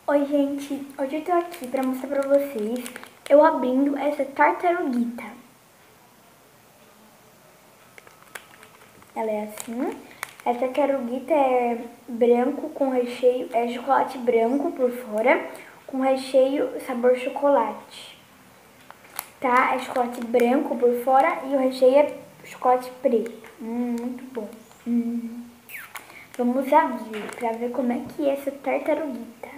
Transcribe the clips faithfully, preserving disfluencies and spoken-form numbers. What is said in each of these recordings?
Oi, gente. Hoje eu tô aqui pra mostrar pra vocês eu abrindo essa tartaruguita. Ela é assim. Essa tartaruguita é branco com recheio, é chocolate branco por fora, com recheio sabor chocolate. Tá? É chocolate branco por fora e o recheio é chocolate preto. Hum, muito bom. Hum. Vamos abrir pra ver como é que é essa tartaruguita.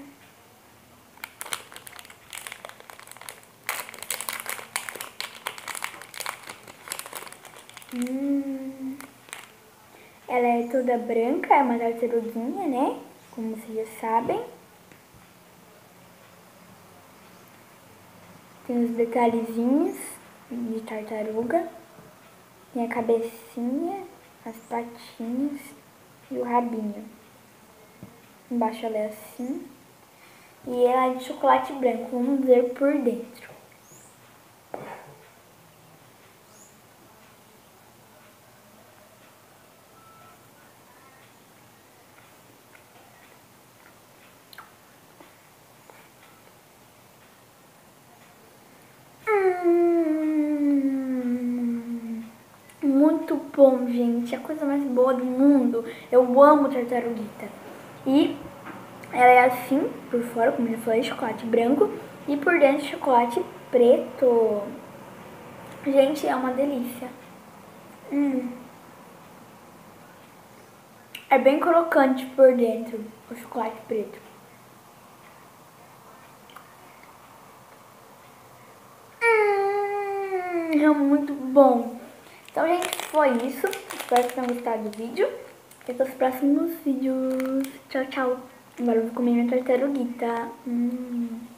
Hum. Ela é toda branca, é uma tartaruguinha, né? Como vocês já sabem. Tem os detalhezinhos de tartaruga. Tem a cabecinha, as patinhas e o rabinho. Embaixo ela é assim. E ela é de chocolate branco. Vamos ver por dentro. Hum, muito bom, gente. A coisa mais boa do mundo. Eu amo tartaruguita. E ela é assim, por fora, como eu falei, chocolate branco. E por dentro, chocolate preto. Gente, é uma delícia. Hum. É bem crocante por dentro, o chocolate preto. Hum, é muito bom. Então, gente, foi isso. Espero que tenham gostado do vídeo. E até os próximos vídeos. Tchau, tchau. Agora eu vou comer minha tartaruguita. Hum.